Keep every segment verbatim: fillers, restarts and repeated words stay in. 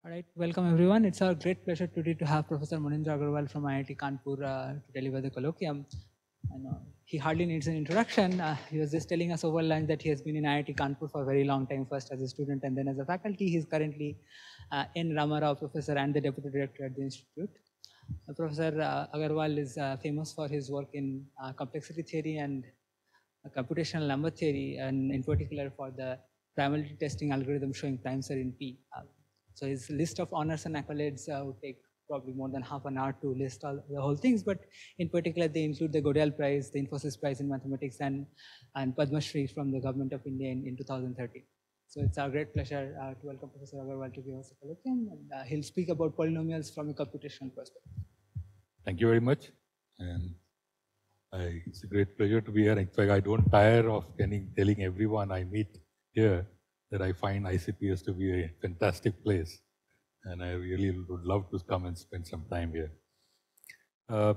All right, welcome everyone. It's our great pleasure today to have Professor Munindra Agarwal from I I T Kanpur uh, to deliver the colloquium. And, uh, he hardly needs an introduction. Uh, he was just telling us over lunch that he has been in I I T Kanpur for a very long time, first as a student and then as a faculty. He's currently uh, in Ramarao Professor and the Deputy Director at the Institute. Uh, Professor uh, Agarwal is uh, famous for his work in uh, complexity theory and uh, computational number theory, and in particular for the primality testing algorithm showing time series in P. Uh, so his list of honors and accolades uh, would take probably more than half an hour to list all the whole things, but in particular they include the Godel Prize, the Infosys Prize in Mathematics, and, and Padma Shri from the Government of India in, in two thousand thirteen. So it's our great pleasure uh, to welcome Professor Agarwal to give us a colloquium, and uh, he'll speak about polynomials from a computational perspective. Thank you very much. And I, it's a great pleasure to be here. In fact, I don't tire of telling, telling everyone I meet here that I find I C P S to be a fantastic place. And I really would love to come and spend some time here. Uh,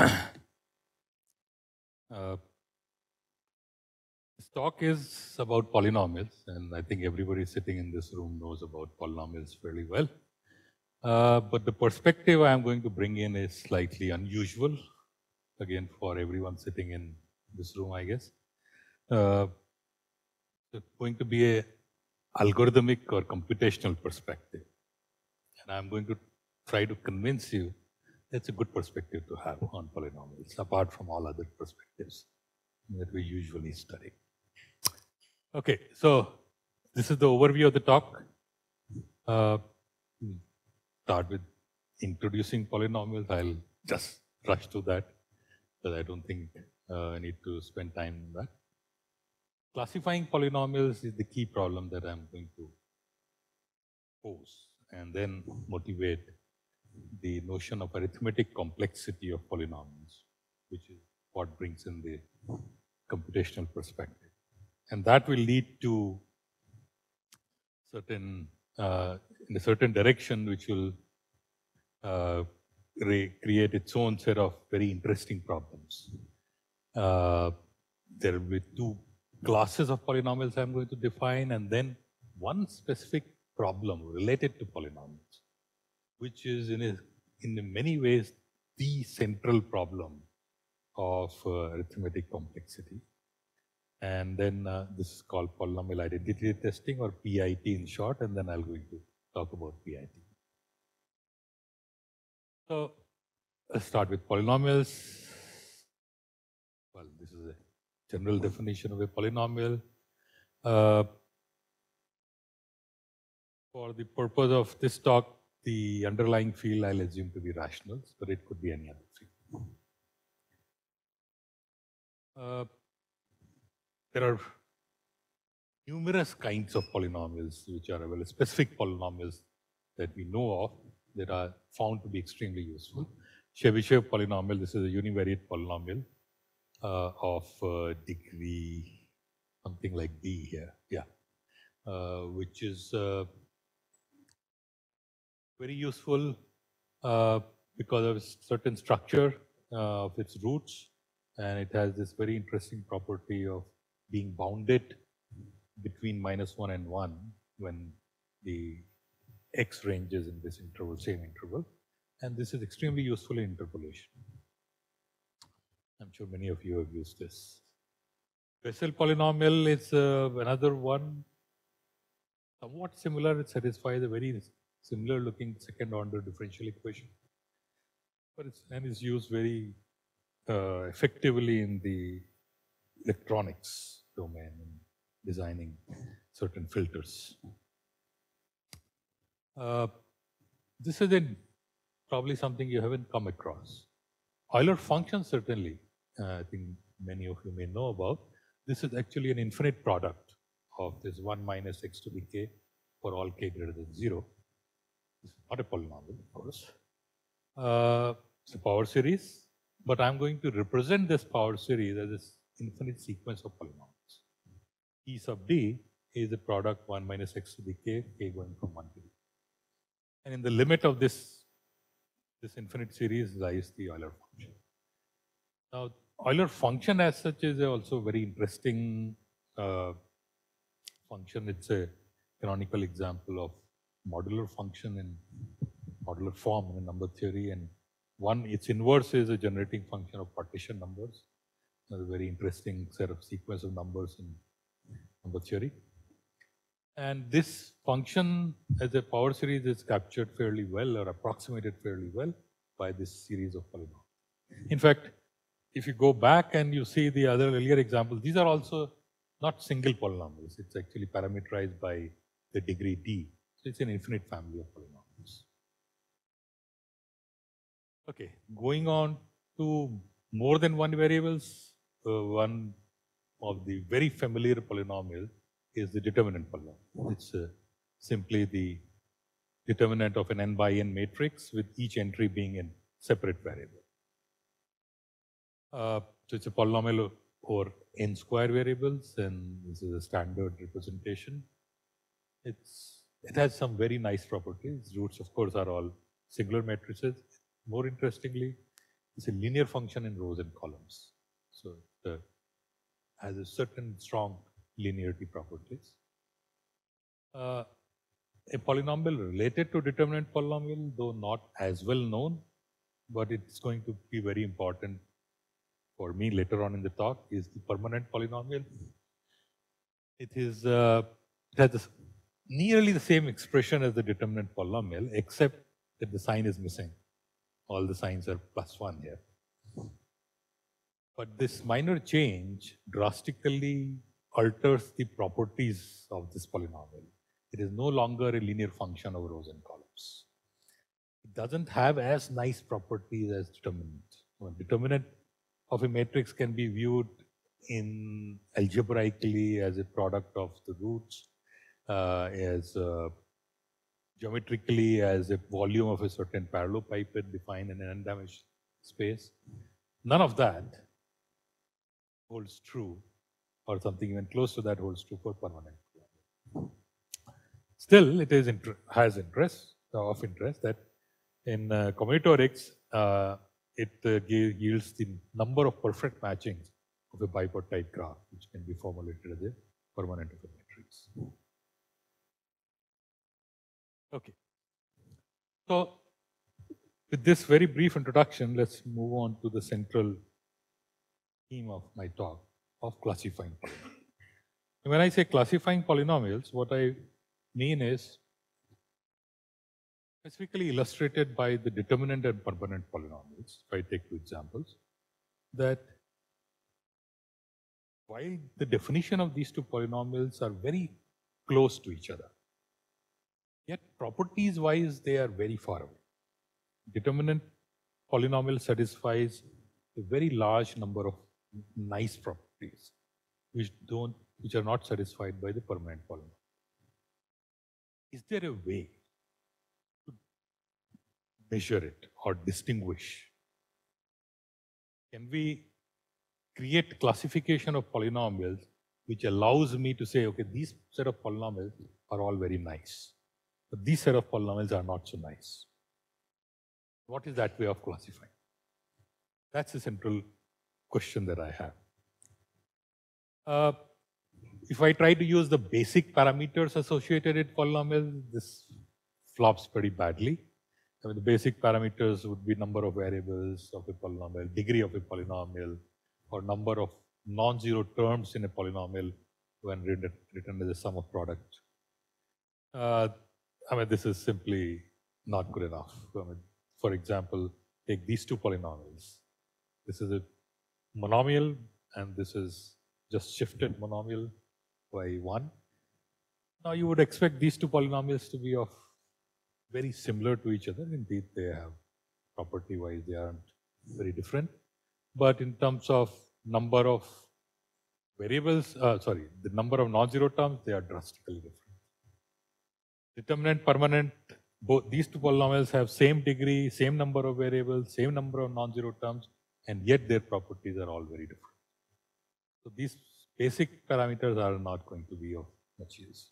uh, this talk is about polynomials, and I think everybody sitting in this room knows about polynomials fairly well. Uh, but the perspective I am going to bring in is slightly unusual, again, for everyone sitting in this room, I guess. Uh, it's going to be a algorithmic or computational perspective. And I'm going to try to convince you that's a good perspective to have on polynomials, apart from all other perspectives that we usually study. Okay, so this is the overview of the talk. Uh, start with introducing polynomials. I'll just rush to that, because I don't think uh, I need to spend time on that. Classifying polynomials is the key problem that I'm going to pose, and then motivate the notion of arithmetic complexity of polynomials, which is what brings in the computational perspective. And that will lead to certain, uh, in a certain direction, which will uh, create its own set of very interesting problems. Uh, there will be two classes of polynomials I'm going to define, and then one specific problem related to polynomials, which is in, a, in many ways the central problem of uh, arithmetic complexity. And then uh, this is called polynomial identity testing, or P I T in short, and then I'm going to talk about P I T. So let's start with polynomials. Well, this is a general definition of a polynomial. Uh, for the purpose of this talk, the underlying field I'll assume to be rationals, but it could be any other field. Uh, there are numerous kinds of polynomials which are available, specific polynomials that we know of that are found to be extremely useful. Chebyshev polynomial, this is a univariate polynomial uh, of uh, degree something like b here, yeah, uh, which is uh, very useful uh, because of certain structure uh, of its roots, and it has this very interesting property of being bounded between minus one and one when the x ranges in this interval, same interval, and this is extremely useful in interpolation. I'm sure many of you have used this. Bessel polynomial is uh, another one, somewhat similar. It satisfies a very similar looking second order differential equation, but it's, and is used very uh, effectively in the electronics domain in designing certain filters. Uh, this is a, probably something you haven't come across. Euler function, certainly, uh, I think many of you may know about. This is actually an infinite product of this one minus x to the k for all k greater than zero. This is not a polynomial, of course. Uh, it's a power series, but I'm going to represent this power series as this infinite sequence of polynomials. E sub d is the product one minus x to the k, k going from one to d. And in the limit of this, this infinite series lies the Euler function. Now, Euler function as such is also a very interesting uh, function. It's a canonical example of modular function in modular form in number theory, and one, its inverse is a generating function of partition numbers. Another very interesting set of sequence of numbers in number theory. And this function as a power series is captured fairly well or approximated fairly well by this series of polynomials. In fact, if you go back and you see the other earlier examples, these are also not single polynomials. It's actually parameterized by the degree d. So it's an infinite family of polynomials. Okay, going on to more than one variables, uh, one of the very familiar polynomials is the determinant polynomial. It's uh, simply the determinant of an n by n matrix with each entry being a separate variable. Uh, so it's a polynomial over n square variables, and this is a standard representation. It's, it has some very nice properties. Roots, of course, are all singular matrices. More interestingly, it's a linear function in rows and columns. So it uh, has a certain strong linearity properties. Uh, a polynomial related to determinant polynomial, though not as well known, but it's going to be very important for me later on in the talk, is the permanent polynomial. It is uh, it has this, nearly the same expression as the determinant polynomial, except that the sign is missing. All the signs are plus one here. But this minor change drastically alters the properties of this polynomial. It is no longer a linear function of rows and columns. It doesn't have as nice properties as determinant. Well, determinant of a matrix can be viewed in algebraically as a product of the roots, uh, as uh, geometrically as a volume of a certain parallelepiped defined in an n-dimensional space. None of that holds true, or something even close to that holds true for permanent. Still, it is inter has interest, uh, of interest that in uh, combinatorics, uh, it uh, yields the number of perfect matchings of a bipartite graph, which can be formulated as a permanent of a matrix. Okay. So, with this very brief introduction, let's move on to the central theme of my talk of classifying polynomials. When I say classifying polynomials, what I mean is specifically illustrated by the determinant and permanent polynomials. If I take two examples, that while the definition of these two polynomials are very close to each other, yet properties wise they are very far away. Determinant polynomial satisfies a very large number of nice properties which don't which are not satisfied by the permanent polynomial. Is there a way to measure it or distinguish? Can we create classification of polynomials which allows me to say, okay, these set of polynomials are all very nice, but these set of polynomials are not so nice? What is that way of classifying? That's the central question that I have. Uh, if I try to use the basic parameters associated with polynomials, this flops pretty badly. I mean, the basic parameters would be number of variables of a polynomial, degree of a polynomial, or number of non-zero terms in a polynomial when written, written as a sum of product. Uh, I mean, this is simply not good enough. I mean, for example, take these two polynomials. This is a monomial, and this is just shifted monomial by one. Now, you would expect these two polynomials to be of very similar to each other. Indeed, they have property-wise, they aren't very different. But in terms of number of variables, uh, sorry, the number of non-zero terms, they are drastically different. Determinant, permanent, both these two polynomials have same degree, same number of variables, same number of non-zero terms, and yet their properties are all very different. So these basic parameters are not going to be of much use.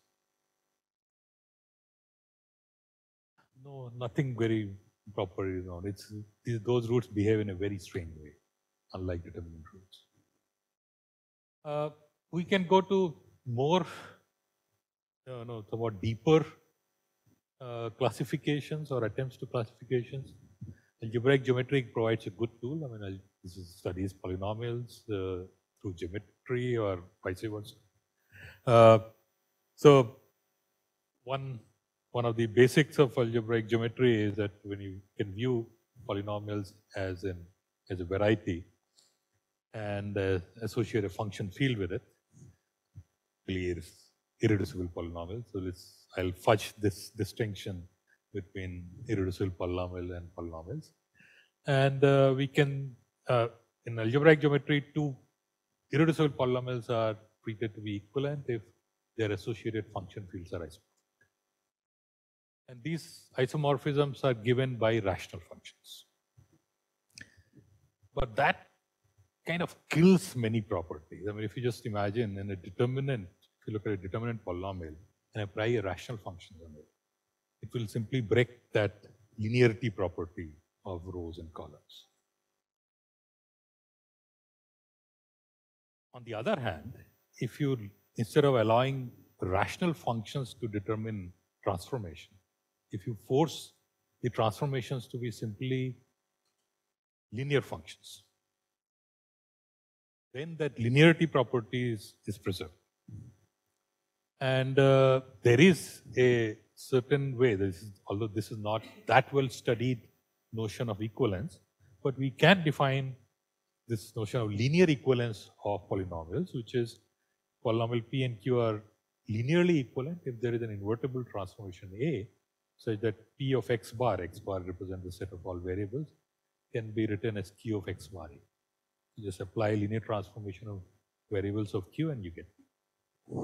No, nothing very proper is known. It's these, those roots behave in a very strange way, unlike determinant roots. Uh, we can go to more, uh, no, somewhat deeper uh, classifications or attempts to classifications. Algebraic geometry provides a good tool. I mean, I'll, this is studies polynomials uh, through geometry or vice versa. Uh, so one one of the basics of algebraic geometry is that when you can view polynomials as an as a variety and uh, associate a function field with it, clear irreducible polynomials. So let's I'll fudge this distinction between irreducible polynomial and polynomials. And uh, we can, uh, in algebraic geometry, two irreducible polynomials are treated to be equivalent if their associated function fields are isomorphic. And these isomorphisms are given by rational functions. But that kind of kills many properties. I mean, if you just imagine in a determinant, if you look at a determinant polynomial and apply a rational function on it, it will simply break that linearity property of rows and columns. On the other hand, if you, instead of allowing rational functions to determine transformation, if you force the transformations to be simply linear functions, then that linearity property is, is preserved. And uh, there is a certain way, this is, although this is not that well studied notion of equivalence, but we can define this notion of linear equivalence of polynomials, which is polynomial P and Q are linearly equivalent if there is an invertible transformation A, such that P of x bar, x bar represents the set of all variables, can be written as Q of x bar A. You just apply linear transformation of variables of Q and you get P.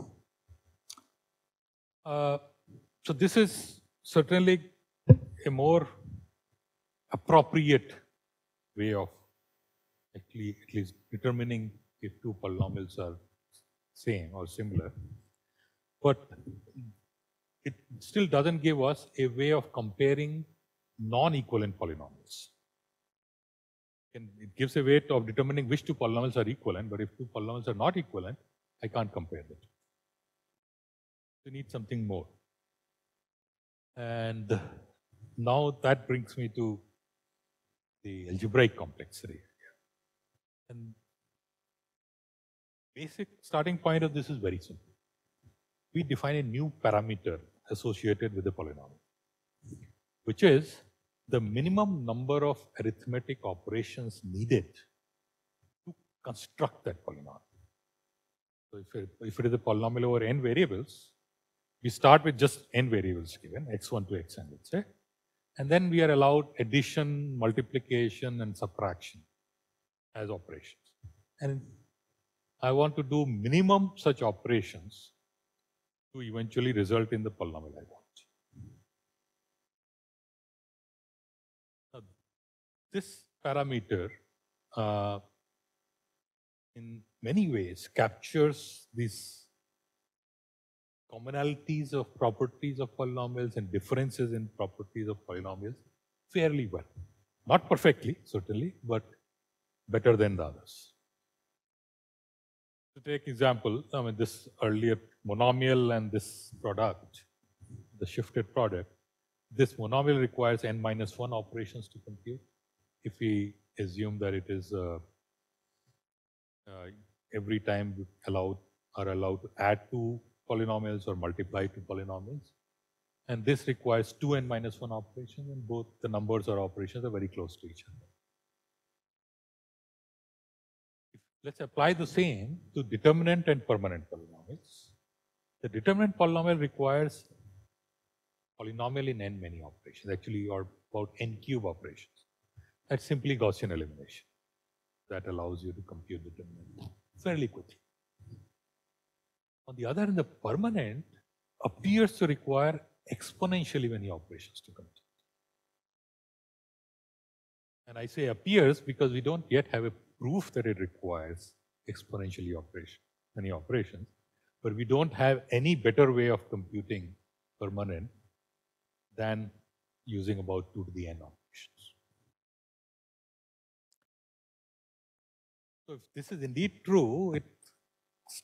Uh, so this is certainly a more appropriate way of actually at least determining if two polynomials are same or similar. But it still doesn't give us a way of comparing non-equivalent polynomials. And it gives a way of determining which two polynomials are equivalent, but if two polynomials are not equivalent, I can't compare them. You need something more. And now that brings me to the algebraic complexity. And basic starting point of this is very simple. We define a new parameter associated with the polynomial, which is the minimum number of arithmetic operations needed to construct that polynomial. So if it, if it is a polynomial over n variables, we start with just n variables given, x one to xn, let's say. And then we are allowed addition, multiplication, and subtraction as operations. And I want to do minimum such operations to eventually result in the polynomial I want. Now, this parameter, uh, in many ways, captures these commonalities of properties of polynomials and differences in properties of polynomials fairly well. Not perfectly, certainly, but better than the others. To take example, I mean this earlier monomial and this product, the shifted product, this monomial requires n minus one operations to compute. If we assume that it is uh, uh, every time we allowed, are allowed to add two polynomials or multiply two polynomials. And this requires two n minus one operations, and both the numbers or operations are very close to each other. If, let's apply the same to determinant and permanent polynomials. The determinant polynomial requires polynomial in n many operations, actually, or about n cube operations. That's simply Gaussian elimination. That allows you to compute the determinant fairly quickly. On the other hand, the permanent appears to require exponentially many operations to compute. And I say appears because we don't yet have a proof that it requires exponentially operation, many operations, but we don't have any better way of computing permanent than using about two to the n operations. So if this is indeed true, it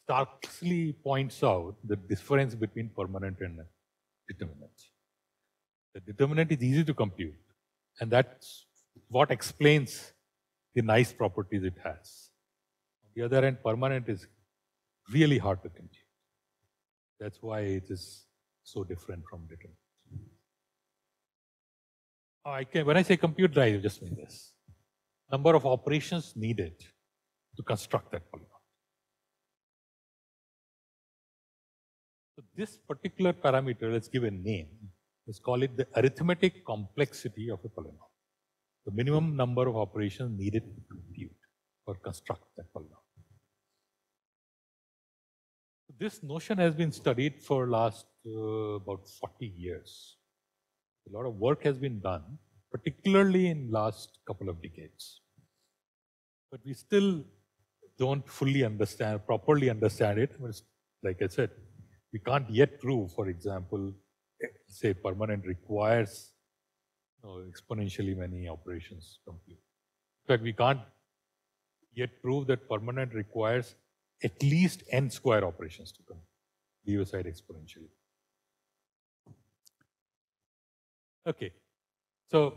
starkly points out the difference between permanent and determinant. The determinant is easy to compute, and that's what explains the nice properties it has. On the other hand, permanent is really hard to compute. That's why it is so different from determinant. I can, when I say compute drive, I just mean this. Number of operations needed to construct that polynomial. So this particular parameter, let's give a name. Let's call it the arithmetic complexity of a polynomial. The minimum number of operations needed to compute or construct that polynomial. This notion has been studied for last uh, about forty years. A lot of work has been done, particularly in last couple of decades. But we still don't fully understand, properly understand it. Like I said, we can't yet prove, for example, say permanent requires you know, exponentially many operations to compute. In fact, we can't yet prove that permanent requires at least n square operations to compute, leave aside exponentially. Okay, so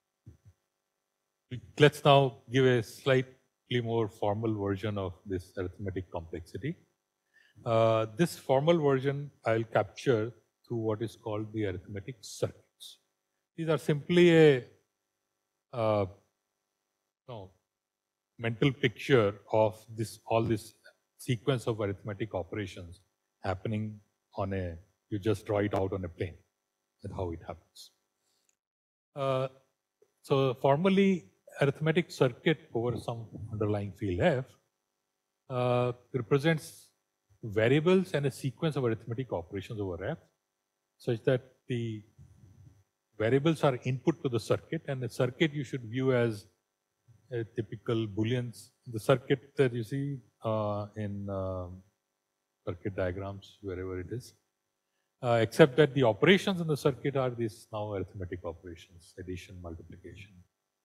let's now give a slightly more formal version of this arithmetic complexity. Uh, this formal version I'll capture through what is called the arithmetic circuits. These are simply a uh, no, mental picture of this all this sequence of arithmetic operations happening on a, you just draw it out on a plane and how it happens. Uh, so formally, arithmetic circuit over some underlying field f uh, represents variables and a sequence of arithmetic operations over f such that the variables are input to the circuit, and the circuit you should view as a typical booleans. The circuit that you see uh, in uh, circuit diagrams, wherever it is, uh, except that the operations in the circuit are these now arithmetic operations, addition, multiplication.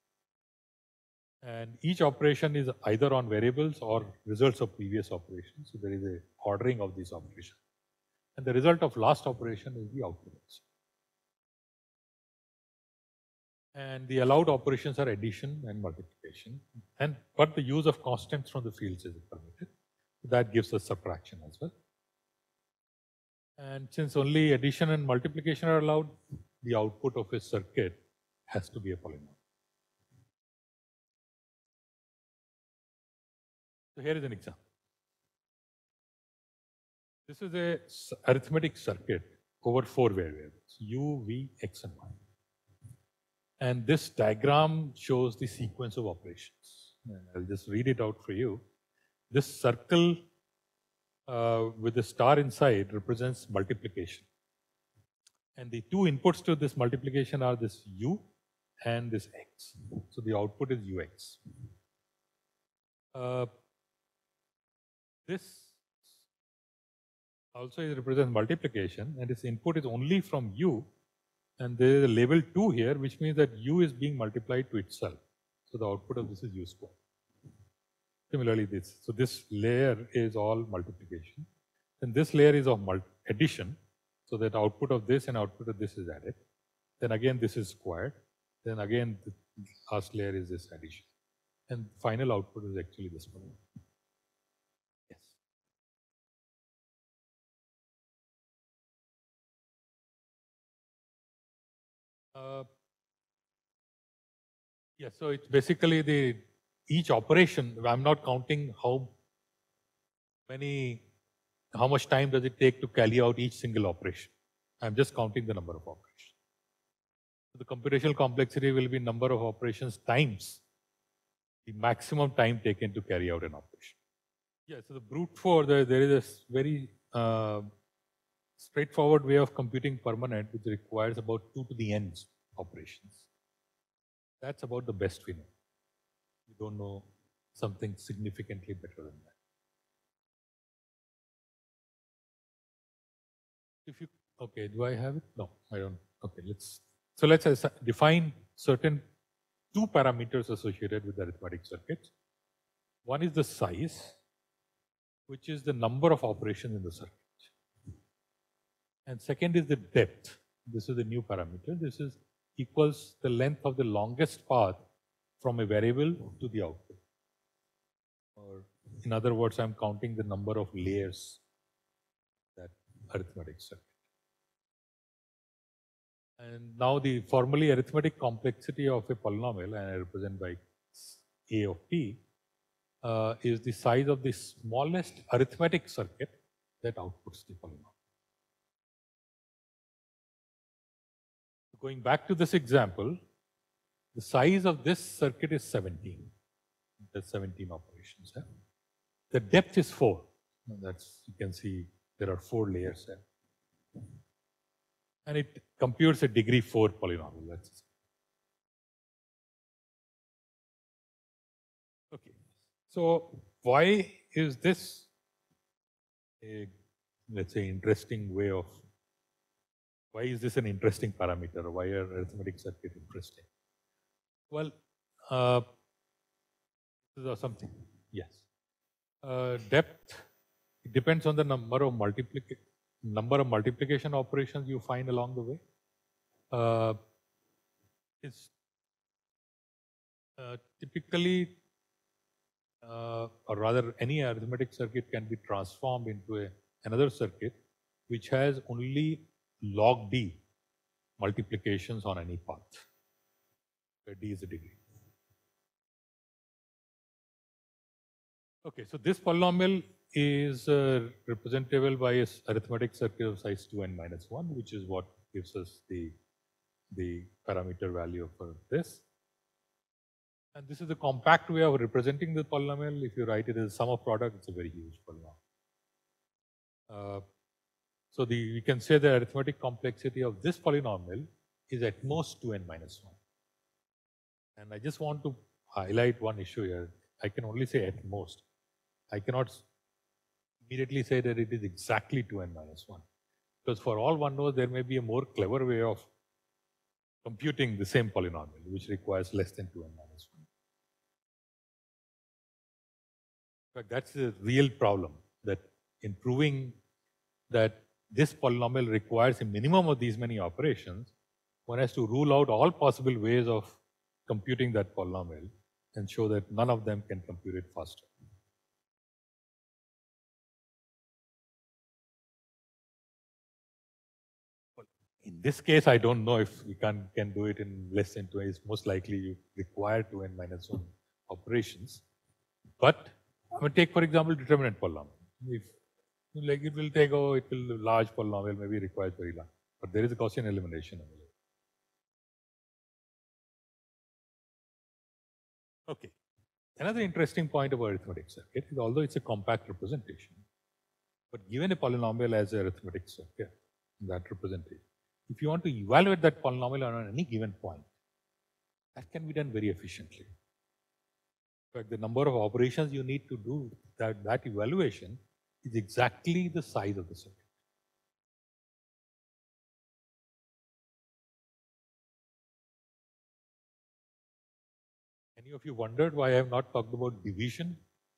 And each operation is either on variables or results of previous operations. So there is a ordering of these operations. And the result of last operation is the output. And the allowed operations are addition and multiplication. And but the use of constants from the fields is permitted. That gives us subtraction as well. And since only addition and multiplication are allowed, the output of a circuit has to be a polynomial. So here is an example. This is a arithmetic circuit over four variables, u, v, x, and y. And this diagram shows the sequence of operations. And I'll just read it out for you. This circle uh, with the star inside represents multiplication. And the two inputs to this multiplication are this u and this x. So the output is ux. Uh, this also represents multiplication, and its input is only from u. And there is a label two here, which means that u is being multiplied to itself. So the output of this is u squared. Similarly, this. So this layer is all multiplication. And this layer is of addition. So that output of this and output of this is added. Then again, this is squared. Then again, the last layer is this addition. And final output is actually this one. Yes. Uh, yeah, so it's basically the each operation. I'm not counting how many, how much time does it take to carry out each single operation. I'm just counting the number of operations. So the computational complexity will be number of operations times the maximum time taken to carry out an operation. Yeah, so the brute force, there, there is a very uh, straightforward way of computing permanent, which requires about two to the n's operations. That's about the best we know. We don't know something significantly better than that. If you, okay, do I have it? No, I don't. Okay, let's, so let's define certain two parameters associated with the arithmetic circuits. One is the size, which is the number of operations in the circuit. And second is the depth, this is the new parameter. This is equals the length of the longest path from a variable to the output. Or in other words, I'm counting the number of layers that arithmetic circuit. And now the formally arithmetic complexity of a polynomial, and I represent by A of t, uh, is the size of the smallest arithmetic circuit that outputs the polynomial. Going back to this example, the size of this circuit is seventeen. There's seventeen operations. Yeah? The depth is four. That's, you can see there are four layers there. And it computes a degree four polynomial. That's okay. So why is this a, let's say, interesting way of, why is this an interesting parameter? Why are arithmetic circuit interesting? Well, uh, this is something, yes. Uh, depth, it depends on the number of multiplication number of multiplication operations you find along the way. Uh, it's uh, typically, uh, or rather, any arithmetic circuit can be transformed into a, another circuit which has only log d multiplications on any path, where d is a degree. Okay, so this polynomial is uh, representable by a arithmetic circuit of size two n minus one, which is what gives us the, the parameter value for this. And this is the compact way of representing the polynomial. If you write it as sum of product, it's a very huge polynomial. Uh, so the, we can say the arithmetic complexity of this polynomial is at most two n minus one. And I just want to highlight one issue here. I can only say at most. I cannot immediately say that it is exactly two n minus one. Because for all one knows, there may be a more clever way of computing the same polynomial, which requires less than two n minus one. In fact, that's the real problem, that in proving that this polynomial requires a minimum of these many operations, one has to rule out all possible ways of computing that polynomial and show that none of them can compute it faster. In this case, I don't know if we can, can do it in less than two. It's most likely you require two n minus one operations. But I mean, take, for example, determinant polynomial. If like it will take, oh, it will large polynomial, maybe requires very large. But there is a Gaussian elimination available. Okay. Another interesting point about arithmetic circuit is, although it's a compact representation, but given a polynomial as an arithmetic circuit, that representation, if you want to evaluate that polynomial on any given point, that can be done very efficiently. In fact, the number of operations you need to do that, that evaluation is exactly the size of the circuit. Any of you wondered why I have not talked about division?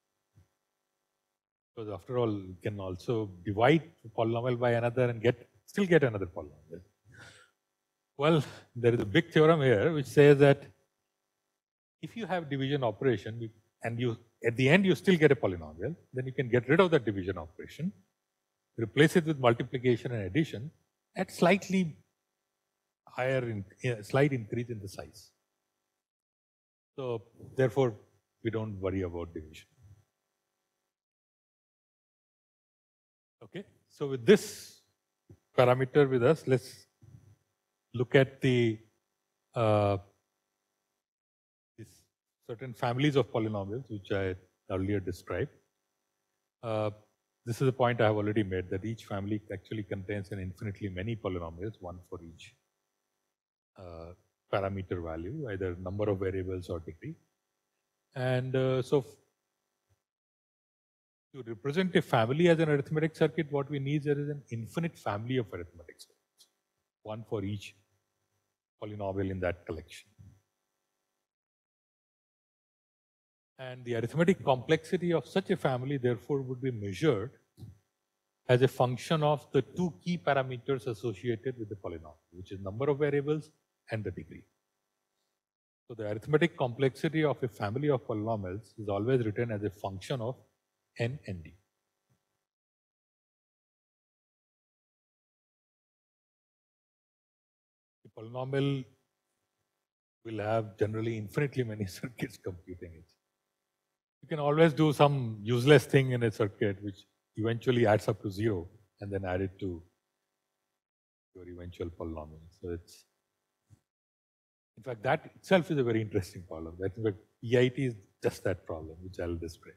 Because after all, you can also divide a polynomial by another and get still get another polynomial. Well, there is a big theorem here which says that if you have division operation and you at the end you still get a polynomial, then you can get rid of that division operation, replace it with multiplication and addition at slightly higher, in, a slight increase in the size. So therefore, we don't worry about division. Okay, so with this parameter with us, let's look at the uh, these certain families of polynomials which I earlier described. Uh, this is a point I have already made, that each family actually contains an infinitely many polynomials, one for each uh, parameter value, either number of variables or degree. And uh, so to represent a family as an arithmetic circuit, what we need there is an infinite family of arithmetic circuits, one for each polynomial in that collection. And the arithmetic complexity of such a family, therefore, would be measured as a function of the two key parameters associated with the polynomial, which is number of variables and the degree. So the arithmetic complexity of a family of polynomials is always written as a function of n and d. The polynomial will have generally infinitely many circuits computing it. You can always do some useless thing in a circuit which eventually adds up to zero and then add it to your eventual polynomial. So it's, in fact, that itself is a very interesting problem. That in fact, P I T is just that problem, which I'll describe.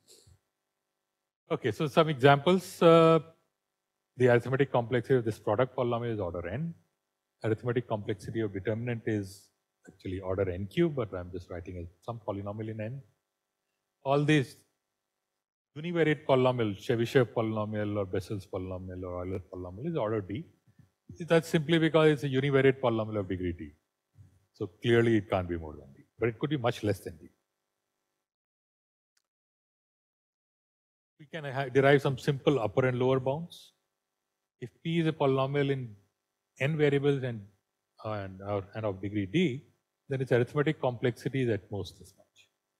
Okay, so some examples. Uh, the arithmetic complexity of this product polynomial is order n. Arithmetic complexity of determinant is actually order n cube, but I'm just writing as some polynomial in n. All these univariate polynomial, Chebyshev polynomial or Bessel's polynomial or Euler polynomial is order d. That's simply because it's a univariate polynomial of degree d. So clearly it can't be more than d, but it could be much less than d. We can derive some simple upper and lower bounds. If p is a polynomial in n variables and, uh, and, uh, and of degree d, then its arithmetic complexity is at most this much.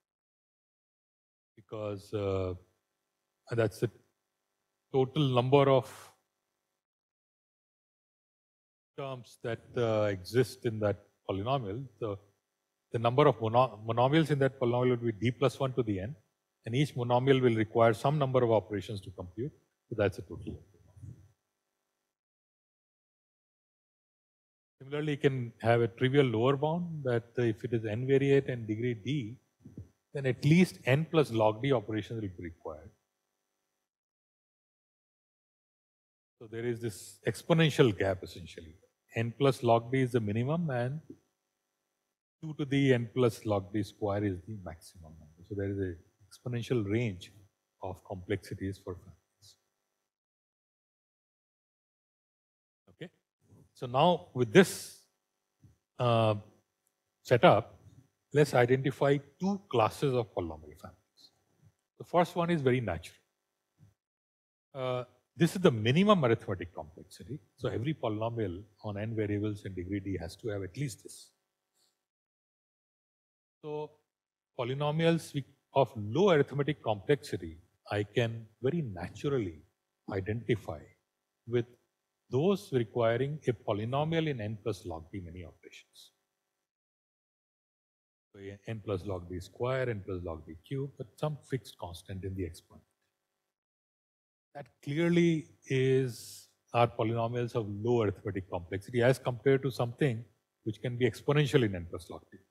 Because uh, that's the total number of terms that uh, exist in that polynomial. So the number of mono monomials in that polynomial would be d plus one to the n, and each monomial will require some number of operations to compute. So that's a total. Similarly, you can have a trivial lower bound that uh, if it is n variate and degree d, then at least n plus log d operations will be required. So there is this exponential gap essentially. N plus log d is the minimum and two to the n plus log d square is the maximum number. So there is an exponential range of complexities for families. Okay. So now with this uh, setup, let's identify two classes of polynomial families. The first one is very natural. Uh, this is the minimum arithmetic complexity. So every polynomial on n variables and degree d has to have at least this. So polynomials of low arithmetic complexity, I can very naturally identify with those requiring a polynomial in n plus log d many operations. So n plus log d square, n plus log d cube, but some fixed constant in the exponent. That clearly is our polynomials of low arithmetic complexity as compared to something which can be exponential in n plus log d.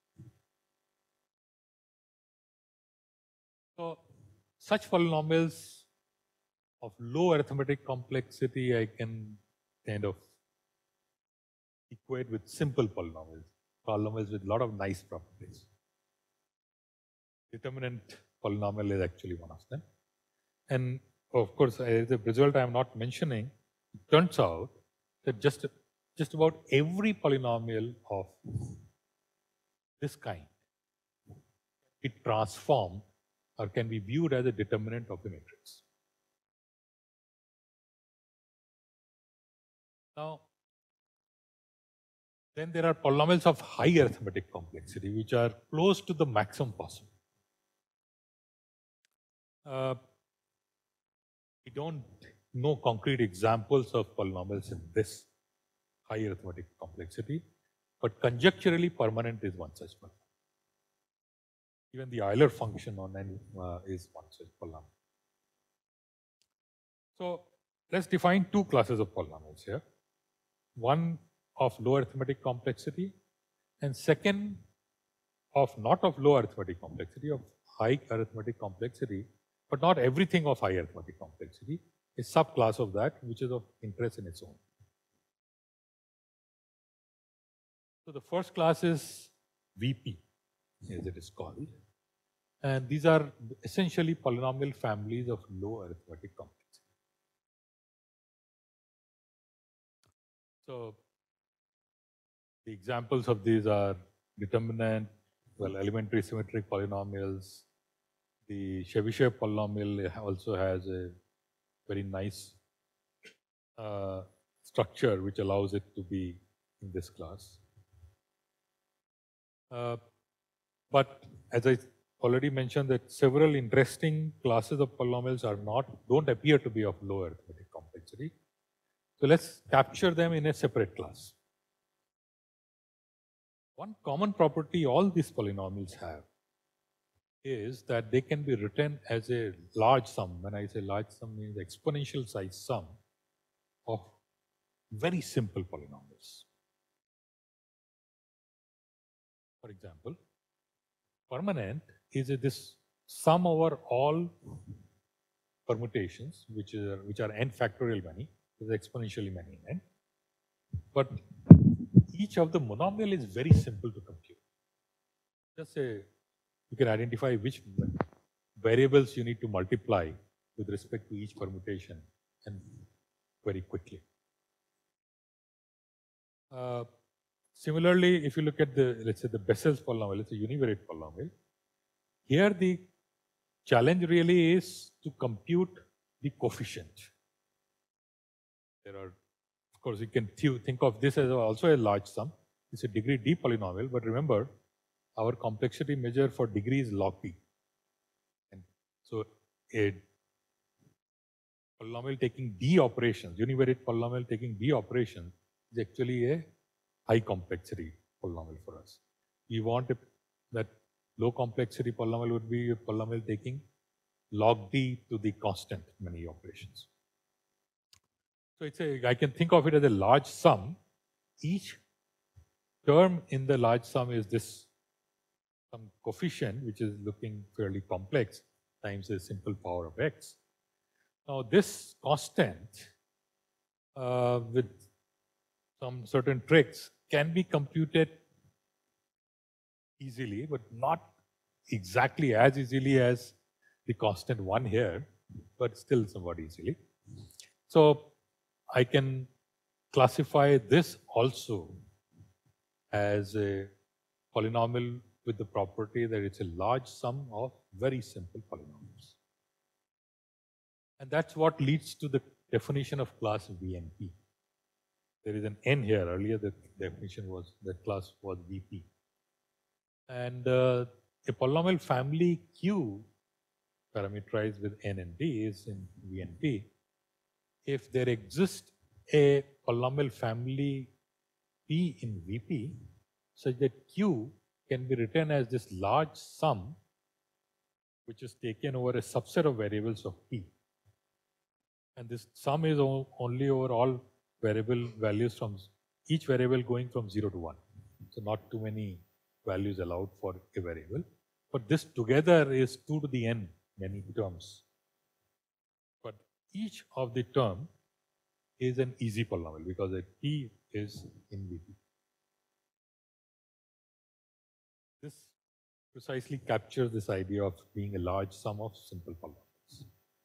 So such polynomials of low arithmetic complexity I can kind of equate with simple polynomials, polynomials with a lot of nice properties. Determinant polynomial is actually one of them. And of course, as a result I am not mentioning, it turns out that just, just about every polynomial of this kind, it transformed or can be viewed as a determinant of a matrix. Now, then there are polynomials of high arithmetic complexity, which are close to the maximum possible. Uh, we don't know concrete examples of polynomials in this high arithmetic complexity, but conjecturally permanent is one such polynomial. Even the Euler function on n uh, is one such polynomial. So let's define two classes of polynomials here. One of low arithmetic complexity, and second of not of low arithmetic complexity, of high arithmetic complexity, but not everything of high arithmetic complexity, a subclass of that which is of interest in its own. So the first class is V P, as it is called, and these are essentially polynomial families of low arithmetic complexity. So the examples of these are determinant, well, elementary symmetric polynomials. The Chebyshev polynomial also has a very nice uh, structure which allows it to be in this class. Uh, but as I already mentioned, that several interesting classes of polynomials are not, don't appear to be of low arithmetic complexity. So let's capture them in a separate class. One common property all these polynomials have is that they can be written as a large sum. When I say large sum, means exponential size sum of very simple polynomials. For example, permanent is a, this sum over all permutations, which are which are n factorial many, is exponentially many in n. But each of the monomial is very simple to compute. Just say you can identify which variables you need to multiply with respect to each permutation, and very quickly. Uh, similarly, if you look at the, let's say the Bessel's polynomial, it's a univariate polynomial. Here the challenge really is to compute the coefficient. There are, of course, you can th think of this as also a large sum. It's a degree D polynomial, but remember, our complexity measure for degree is log p. And so a polynomial taking D operations, univariate polynomial taking D operations, is actually a high complexity polynomial for us. We want a, that low complexity polynomial would be a polynomial taking log D to the constant many operations. So it's a, I can think of it as a large sum. Each term in the large sum is this some coefficient which is looking fairly complex times the simple power of x. Now this constant uh, with some certain tricks can be computed easily, but not exactly as easily as the constant one here, but still somewhat easily. So I can classify this also as a polynomial with the property that it's a large sum of very simple polynomials. And that's what leads to the definition of class V N P. There is an N here. Earlier the definition was that class was V P. And uh, a polynomial family Q parameterized with N and D is in V N P. If there exists a polynomial family P in V P, such that Q can be written as this large sum which is taken over a subset of variables of P. And this sum is only over all variable values from each variable going from zero to one. So not too many values allowed for a variable. But this together is two to the n many terms. But each of the term is an easy polynomial because a P is in V P. This precisely captures this idea of being a large sum of simple polynomials.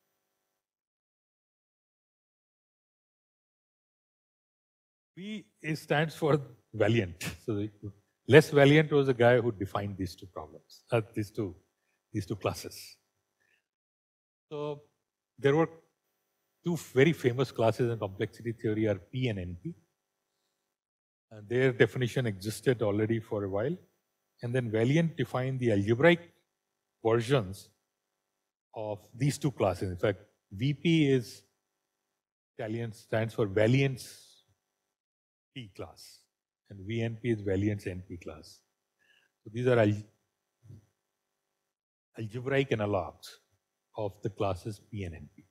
V stands for valiant. So the less valiant was the guy who defined these two problems, uh, these two, these two classes. So there were two very famous classes in complexity theory are P and N P. And their definition existed already for a while. And then Valiant defined the algebraic versions of these two classes. In fact, V P is Italian stands for Valiant's P class, and V N P is Valiant's N P class. So these are al algebraic analogs of the classes P and N P.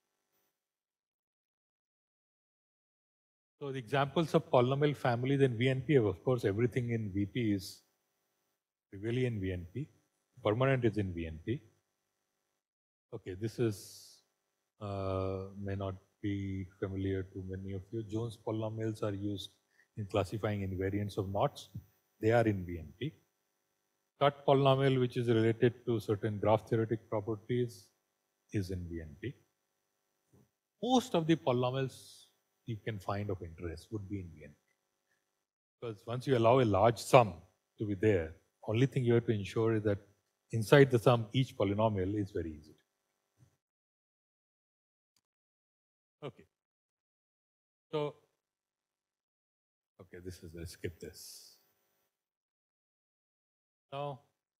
So the examples of polynomial families in V N P, of course, everything in V P is trivially in V N P. Permanent is in V N P. Okay, this is uh, may not be familiar to many of you. Jones polynomials are used in classifying invariants of knots. They are in V N P. Cut polynomial, which is related to certain graph theoretic properties, is in V N P. Most of the polynomials you can find of interest would be in V N P. Because once you allow a large sum to be there, only thing you have to ensure is that inside the sum, each polynomial is very easy. Okay. So, okay, this is, let's skip this. Now,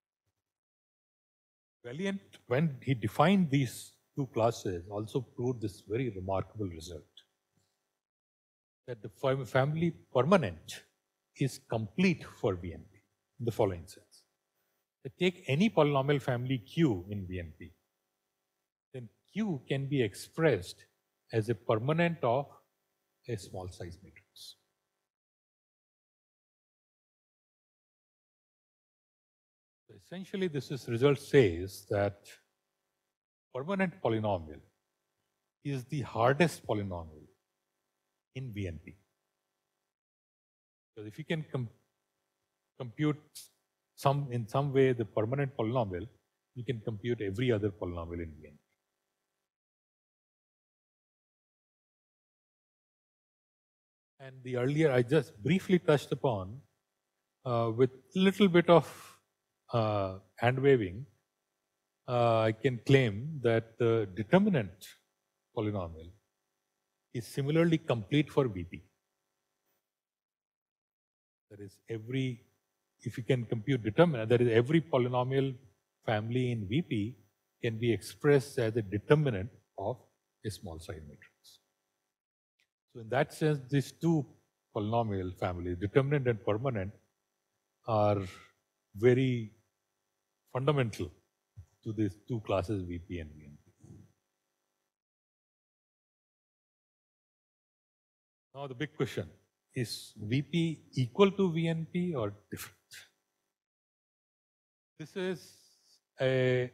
Valiant, when he defined these two classes, also proved this very remarkable result, that the family permanent is complete for V N P in the following sense. Take any polynomial family Q in V N P, then Q can be expressed as a permanent of a small size matrix. So essentially, this is, result says that permanent polynomial is the hardest polynomial in V N P. Because if you can com compute some in some way the permanent polynomial, you can compute every other polynomial in V N P. And the earlier I just briefly touched upon uh, with a little bit of uh, hand waving, uh, I can claim that the determinant polynomial is similarly complete for V P. That is, every, if you can compute determinant, that is, every polynomial family in V P can be expressed as a determinant of a small size matrix. So in that sense, these two polynomial families, determinant and permanent, are very fundamental to these two classes, V P and V N P. Now the big question, is V P equal to V N P or different? This is a,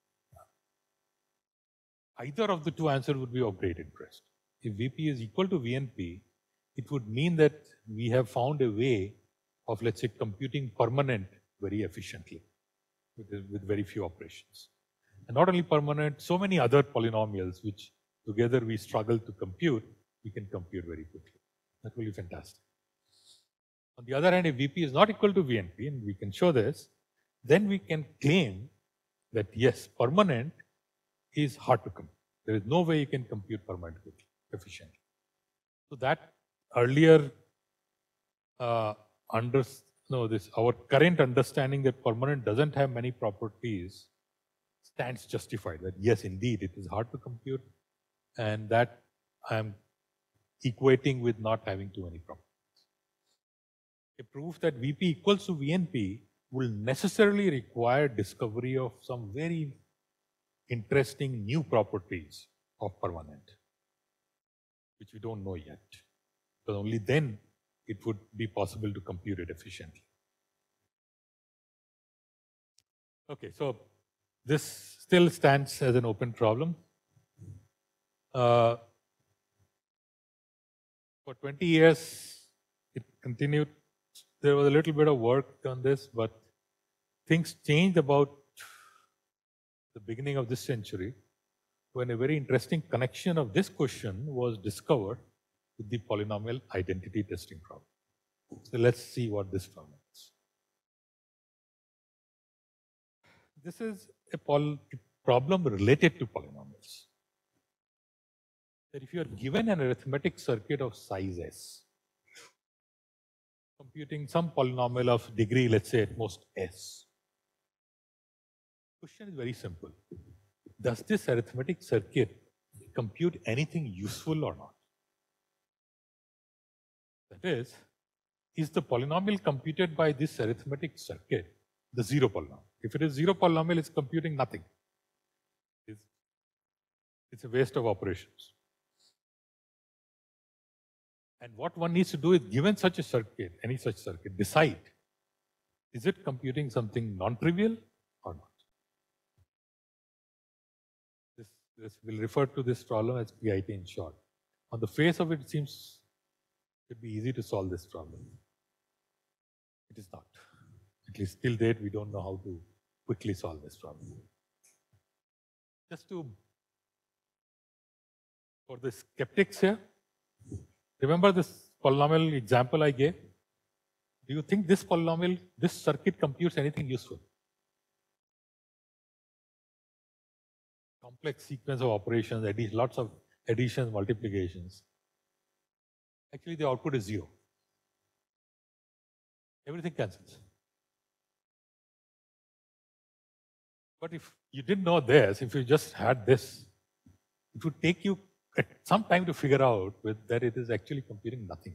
either of the two answers would be of great interest. If V P is equal to V N P, it would mean that we have found a way of, let's say, computing permanent very efficiently with, with very few operations. And not only permanent, so many other polynomials which together we struggle to compute, we can compute very quickly. That will be fantastic. On the other hand, if V P is not equal to V N P, and we can show this, then we can claim that yes, permanent is hard to compute. There is no way you can compute permanent quickly, efficiently. So that earlier uh, under, no, this our current understanding that permanent doesn't have many properties stands justified. That yes, indeed, it is hard to compute, and that I'm equating with not having too many properties. A proof that V P equals to V N P will necessarily require discovery of some very interesting new properties of permanent, which we don't know yet. But only then it would be possible to compute it efficiently. Okay, so this still stands as an open problem. Uh, for twenty years, it continued. There was a little bit of work on this, but things changed about the beginning of this century when a very interesting connection of this question was discovered with the polynomial identity testing problem. So let's see what this problem is. This is a problem related to polynomials. That if you are given an arithmetic circuit of size S, computing some polynomial of degree, let's say at most S, the question is very simple. Does this arithmetic circuit compute anything useful or not? That is, is the polynomial computed by this arithmetic circuit the zero polynomial? If it is zero polynomial, it's computing nothing. It's, it's a waste of operations. And what one needs to do is, given such a circuit, any such circuit, decide, is it computing something non-trivial or not? This, this will refer to this problem as P I T in short. On the face of it, it seems it would be easy to solve this problem. It is not. At least till date, we don't know how to quickly solve this problem. Just to, for the skeptics here, remember this polynomial example I gave? Do you think this polynomial, this circuit computes anything useful? Complex sequence of operations, lots of additions, multiplications, actually the output is zero. Everything cancels. But if you didn't know this, if you just had this, it would take you some time to figure out with, that it is actually computing nothing.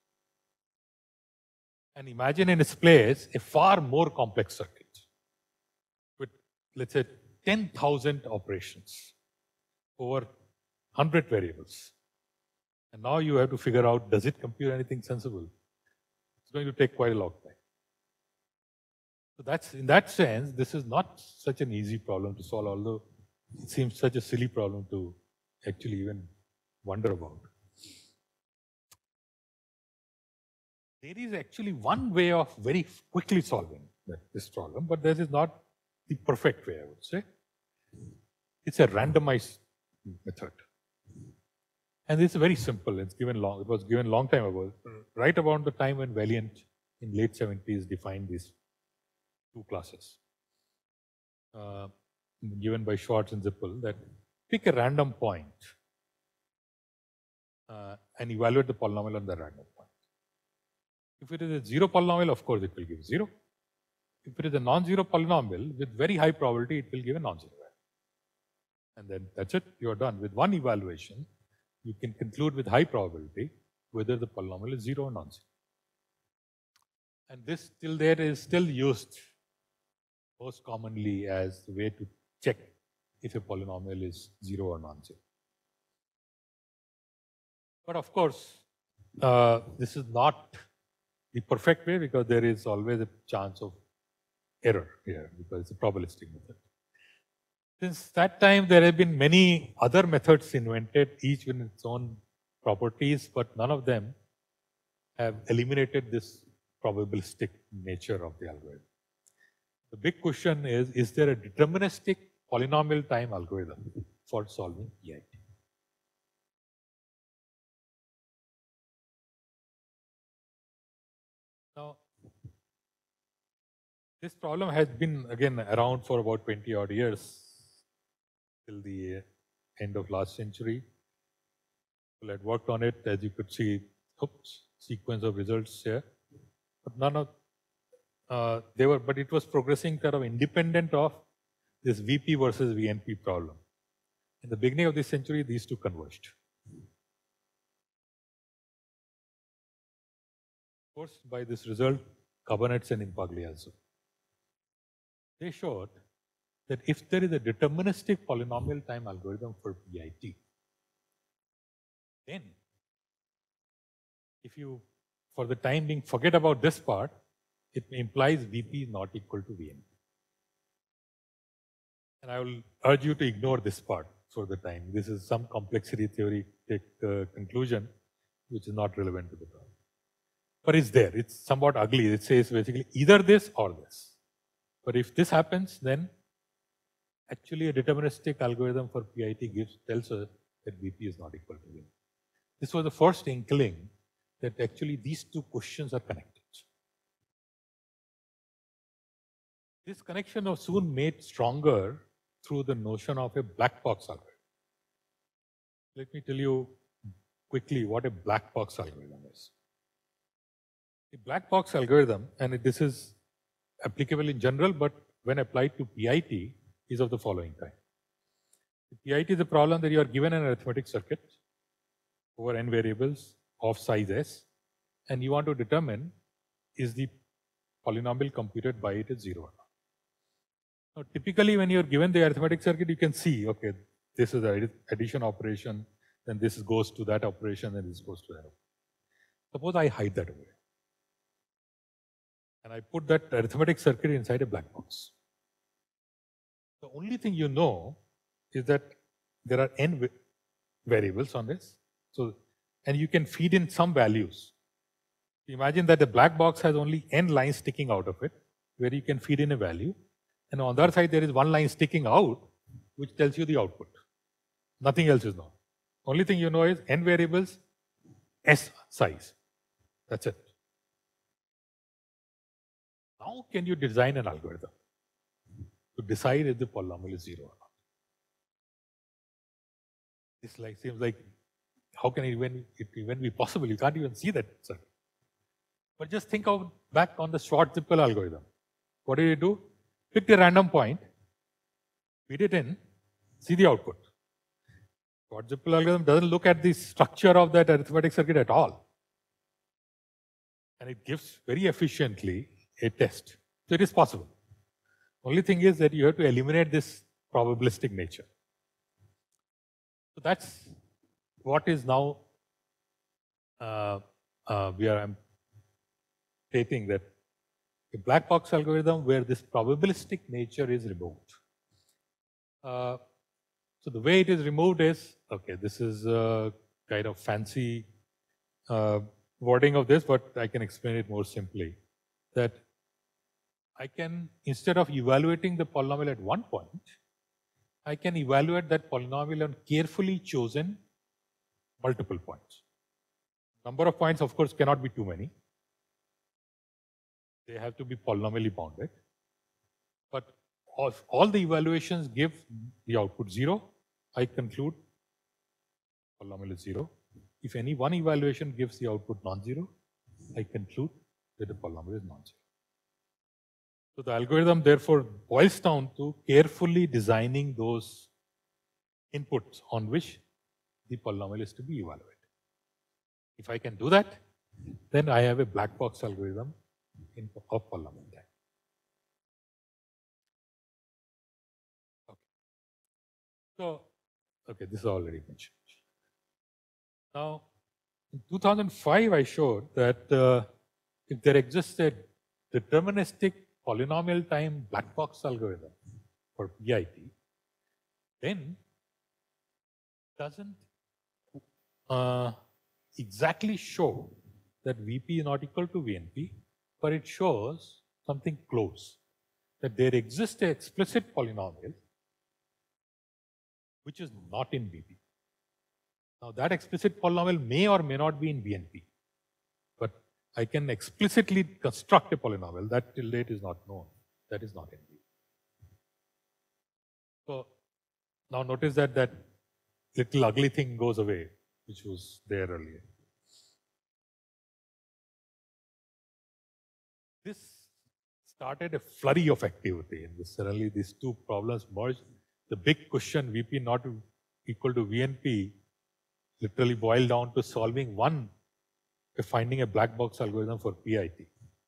And imagine in its place a far more complex circuit with, let's say, ten thousand operations over one hundred variables. And now you have to figure out, does it compute anything sensible? It's going to take quite a long time. So that's, in that sense, this is not such an easy problem to solve, although it seems such a silly problem to actually even wonder about. There is actually one way of very quickly solving this problem, but this is not the perfect way, I would say. It's a randomized method. And it's very simple. It's given long, it was given a long time ago, right around the time when Valiant in late seventies defined these two classes, uh, given by Schwartz and Zippel, that pick a random point uh, and evaluate the polynomial on the random point. If it is a zero polynomial, of course, it will give zero. If it is a non-zero polynomial, with very high probability, it will give a non-zero value. And then that's it, you are done. With one evaluation, you can conclude with high probability whether the polynomial is zero or non-zero. And this till there is still used most commonly as the way to check if a polynomial is zero or non-zero. But of course, uh, this is not the perfect way because there is always a chance of error here because it's a probabilistic method. Since that time, there have been many other methods invented, each with its own properties, but none of them have eliminated this probabilistic nature of the algorithm. The big question is, is there a deterministic polynomial time algorithm for solving P I T? Now, this problem has been again around for about twenty odd years till the end of last century. People had worked on it, as you could see, oops, sequence of results here. But none of uh, they were, but it was progressing kind of independent of this V P versus V N P problem. In the beginning of this century, these two converged. Of course, by this result, Cabanets and Impagliazzo. They showed that if there is a deterministic polynomial time algorithm for P I T, then if you, for the time being, forget about this part, it implies V P is not equal to V N P. And I will urge you to ignore this part for the time. This is some complexity theoretic uh, conclusion which is not relevant to the problem. But it's there. It's somewhat ugly. It says basically either this or this. But if this happens, then actually a deterministic algorithm for P I T gives tells us that V P is not equal to V N P. This was the first inkling that actually these two questions are connected. This connection was soon made stronger through the notion of a black box algorithm. Let me tell you quickly what a black box algorithm is. A black box algorithm, and this is applicable in general, but when applied to P I T, is of the following kind. P I T is a problem that you are given an arithmetic circuit over n variables of size s, and you want to determine is the polynomial computed by it is zero or not. Now, typically, when you are given the arithmetic circuit, you can see, okay, this is the addition operation, then this goes to that operation, then this goes to that operation. Suppose I hide that away. And I put that arithmetic circuit inside a black box. The only thing you know is that there are n variables on this. So, and you can feed in some values. Imagine that the black box has only n lines sticking out of it, where you can feed in a value. And on the other side, there is one line sticking out, which tells you the output. Nothing else is known. Only thing you know is n variables, s size. That's it. Now can you design an algorithm to decide if the polynomial is zero or not? It's like, seems like, how can it even, it even be possible? You can't even see that circuit. But just think of back on the Schwarzschild algorithm. What did you do? Pick a random point, feed it in, see the output. Schwarzschild algorithm doesn't look at the structure of that arithmetic circuit at all. And it gives very efficiently a test. So it is possible. Only thing is that you have to eliminate this probabilistic nature. So that's what is now uh, uh, we are stating that a black box algorithm where this probabilistic nature is removed. Uh, so the way it is removed is, okay, this is a kind of fancy uh, wording of this, but I can explain it more simply. That I can, instead of evaluating the polynomial at one point, I can evaluate that polynomial on carefully chosen multiple points. Number of points, of course, cannot be too many. They have to be polynomially bounded. But if all the evaluations give the output zero, I conclude polynomial is zero. If any one evaluation gives the output non-zero, I conclude that the polynomial is non-zero. So the algorithm therefore boils down to carefully designing those inputs on which the polynomial is to be evaluated. If I can do that, then I have a black box algorithm in, of polynomial time. Okay. So, okay, this is already mentioned. Now, in two thousand five, I showed that uh, if there exists a deterministic polynomial time black box algorithm for P I T, then doesn't uh, exactly show that V P is not equal to V N P, but it shows something close, that there exists an explicit polynomial which is not in V P. Now that explicit polynomial may or may not be in V N P, but I can explicitly construct a polynomial that till date is not known, that is not in V P. So now notice that that little ugly thing goes away, which was there earlier. This started a flurry of activity, and suddenly these two problems merged. The big question, V P not equal to V N P, literally boiled down to solving one, finding a black box algorithm for P I T.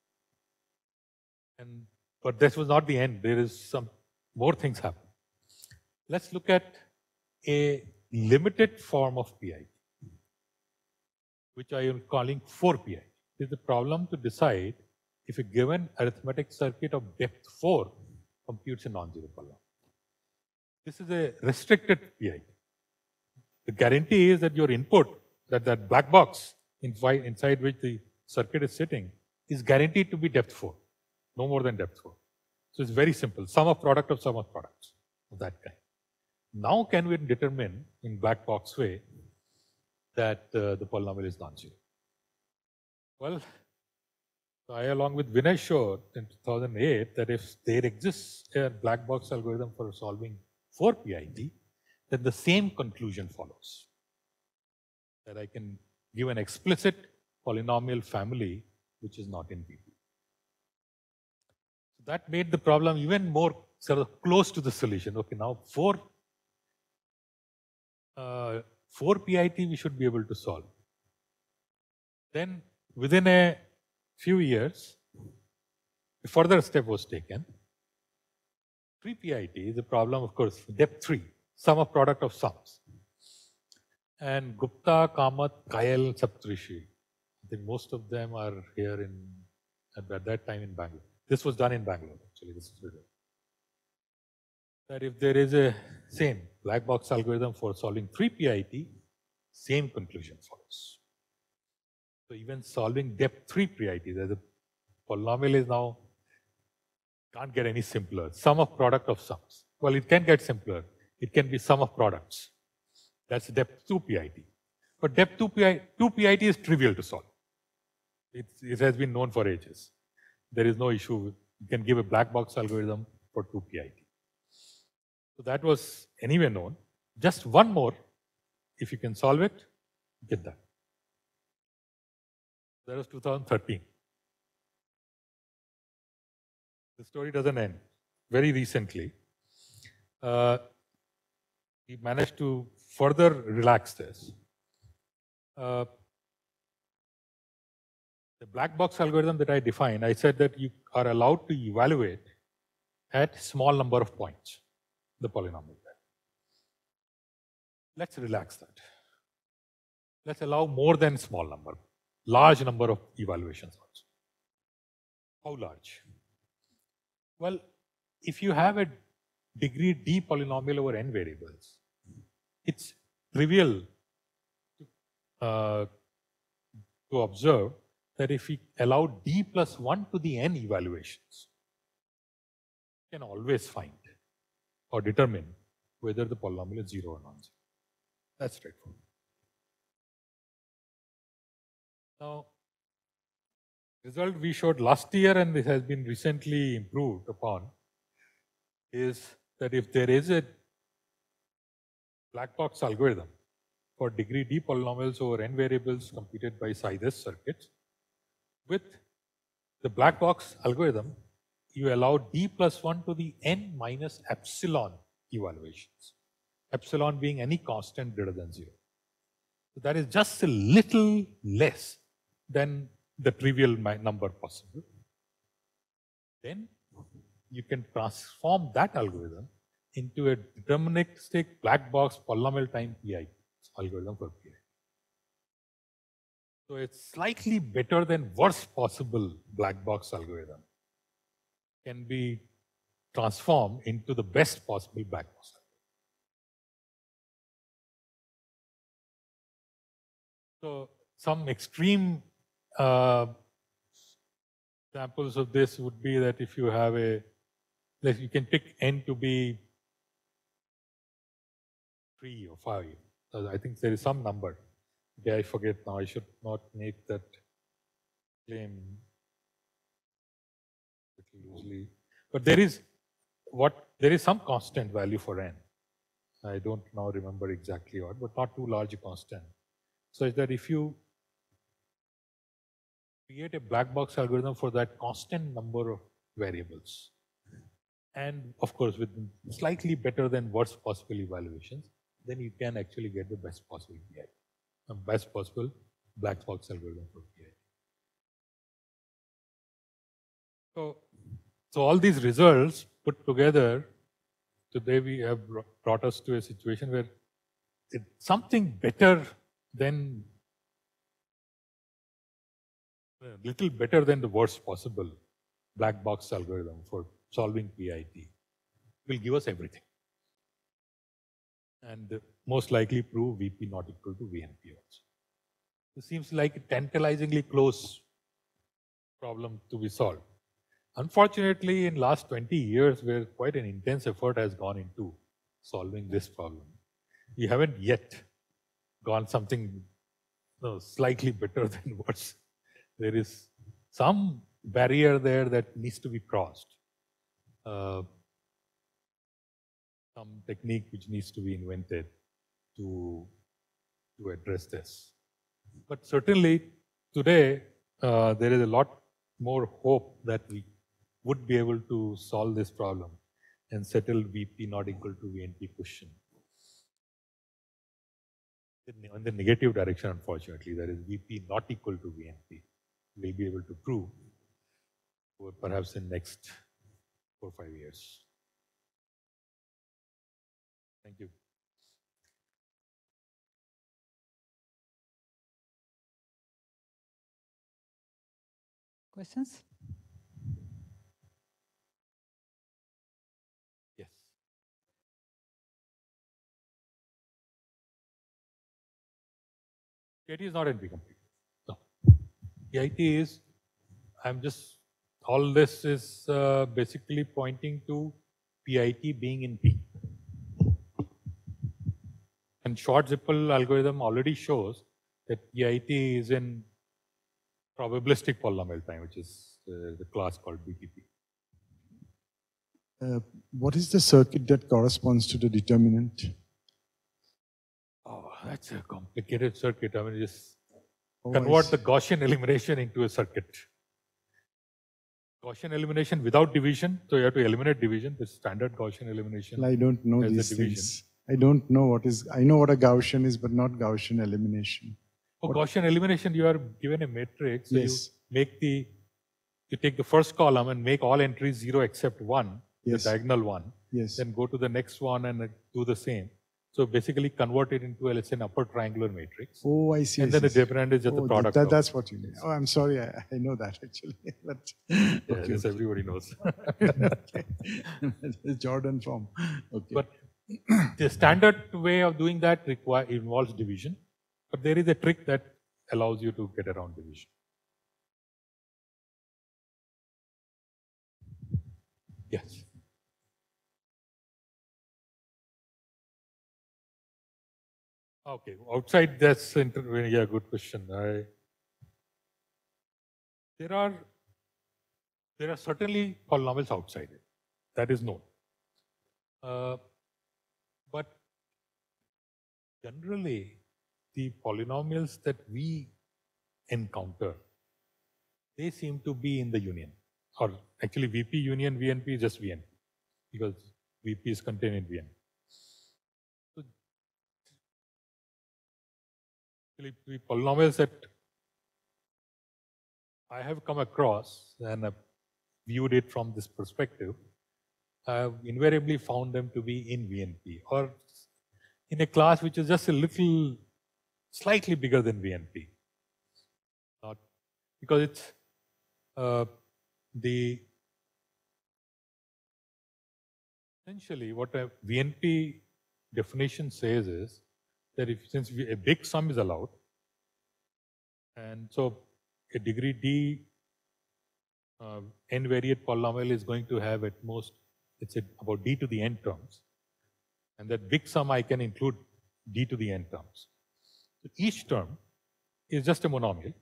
And but this was not the end. There is some more things happen. Let's look at a limited form of P I T, which I am calling four P I T. It is the problem to decide if a given arithmetic circuit of depth four computes a non-zero polynomial. This is a restricted P I T. The guarantee is that your input, that that black box inside which the circuit is sitting, is guaranteed to be depth four, no more than depth four. So it's very simple, sum of product of sum of products of that kind. Now can we determine in black box way that uh, the polynomial is non-zero? Well, so I along with Vinay showed in two thousand eight that if there exists a black box algorithm for solving four P I T, then the same conclusion follows. That I can give an explicit polynomial family which is not in V P. So that made the problem even more sort of close to the solution. Okay, now four, uh, four P I T we should be able to solve. Then within a few years, a further step was taken. three P I T is a problem, of course, depth three, sum of product of sums. And Gupta, Kamath, Kayal, Saptrishi, I think most of them are here in, at that time in Bangalore. This was done in Bangalore, actually, this is video. That if there is a same black box algorithm for solving three P I T, same conclusion follows. So even solving depth three P I T, the polynomial is now, can't get any simpler. Sum of product of sums. Well, it can get simpler. It can be sum of products. That's depth two P I T. But depth two P I T is trivial to solve. It, it has been known for ages. There is no issue. You can give a black box algorithm for two P I T. So that was anyway known. Just one more if you can solve it, get that. That was two thousand thirteen. The story doesn't end. Very recently, uh, we managed to further relax this. Uh, the black box algorithm that I defined, I said that you are allowed to evaluate at small number of points the polynomial. Let's relax that. Let's allow more than small number, large number of evaluations also. How large? Well, if you have a degree d polynomial over n variables, it's trivial to, uh, to observe that if we allow d plus one to the n evaluations, we can always find or determine whether the polynomial is zero or non-zero. That's straightforward. Now, result we showed last year and this has been recently improved upon is that if there is a black box algorithm for degree d polynomials over n variables computed by Sidis circuits, with the black box algorithm, you allow d plus one to the n minus epsilon evaluations. Epsilon being any constant greater than zero. So that is just a little less than the trivial number possible. Then you can transform that algorithm into a deterministic black box polynomial time P I T algorithm for P I T. So it's slightly better than worst possible black box algorithm can be transformed into the best possible black box algorithm. So some extreme uh, examples of this would be that if you have a, like you can pick n to be three or five. So I think there is some number. Okay, I forget now. I should not make that claim loosely. But there is what there is some constant value for n. I don't now remember exactly what, but not too large a constant. So that if you create a black box algorithm for that constant number of variables, and of course with slightly better than worst possible evaluations, then you can actually get the best possible P I T, the best possible black box algorithm for P I T. So, so all these results put together, today we have brought us to a situation where it's something better than a little better than the worst possible black box algorithm for solving P I T will give us everything. And most likely prove V P not equal to V N P also. It seems like a tantalizingly close problem to be solved. Unfortunately, in last twenty years, where quite an intense effort has gone into solving this problem, we haven't yet gone something no, slightly better than worse. There is some barrier there that needs to be crossed. Uh, some technique which needs to be invented to, to address this. But certainly today, uh, there is a lot more hope that we would be able to solve this problem and settle V P not equal to V N P question. In the negative direction, unfortunately, that is V P not equal to V N P. We'll be able to prove or perhaps in next four or five years. Thank you. Questions? Yes. P I T is not N P complete. No. P I T is, I'm just, all this is uh, basically pointing to P I T being in P. And Short-Zippel algorithm already shows that P I T is in probabilistic polynomial time, which is uh, the class called B P P. Uh, what is the circuit that corresponds to the determinant? Oh, that's a complicated circuit. I mean, just Oh, I convert see. the Gaussian elimination into a circuit. Gaussian elimination without division, so you have to eliminate division. The standard Gaussian elimination. Well, I don't know as the these division. things. I don't know what is, I know what a Gaussian is, but not Gaussian elimination. For What- Gaussian elimination, you are given a matrix. So Yes. you make the, you take the first column and make all entries zero except one, Yes. the diagonal one. Yes. Then go to the next one and uh, do the same. So basically convert it into a, let's say, an upper triangular matrix. Oh, I see. And I then the see. determinant is just the Oh, product. That, of- that's what you mean. Oh, I'm sorry. I, I know that actually. but Yeah, okay, this okay. everybody knows. Okay. Jordan form. Okay. But the standard way of doing that require, involves division. But there is a trick that allows you to get around division. Yes. Okay, outside that's inter- yeah, good question. I, there are there are certainly polynomials outside it. That is known. Uh, but generally, the polynomials that we encounter, they seem to be in the union. Or actually, V P union V N P is just V N P because V P is contained in V N P. So, actually, the polynomials that I have come across and I've viewed it from this perspective, I've invariably found them to be in V N P or in a class which is just a little, slightly bigger than V N P. Not because it's uh, the essentially what a V N P definition says is that if since we, a big sum is allowed, and so a degree D uh, n-variate polynomial is going to have at most, let's say, about d to the n terms. And that big sum I can include d to the n terms. So each term is just a monomial,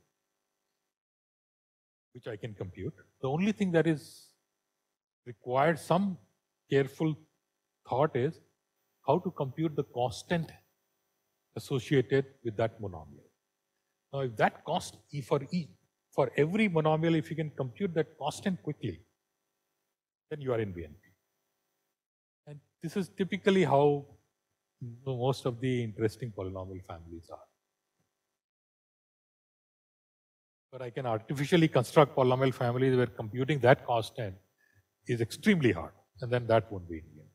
which I can compute. The only thing that is required some careful thought is how to compute the constant associated with that monomial. Now, if that cost e for e, for every monomial, if you can compute that constant quickly, then you are in V N P. And this is typically how most of the interesting polynomial families are. But I can artificially construct polynomial families where computing that constant is extremely hard, and then that won't be in V N P.